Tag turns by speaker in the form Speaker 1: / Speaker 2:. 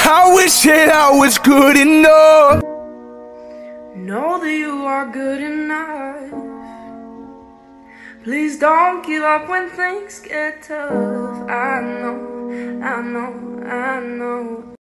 Speaker 1: I wish that I was good enough.
Speaker 2: Know that you are good enough. Please don't give up when things get tough. I know, I know, I know.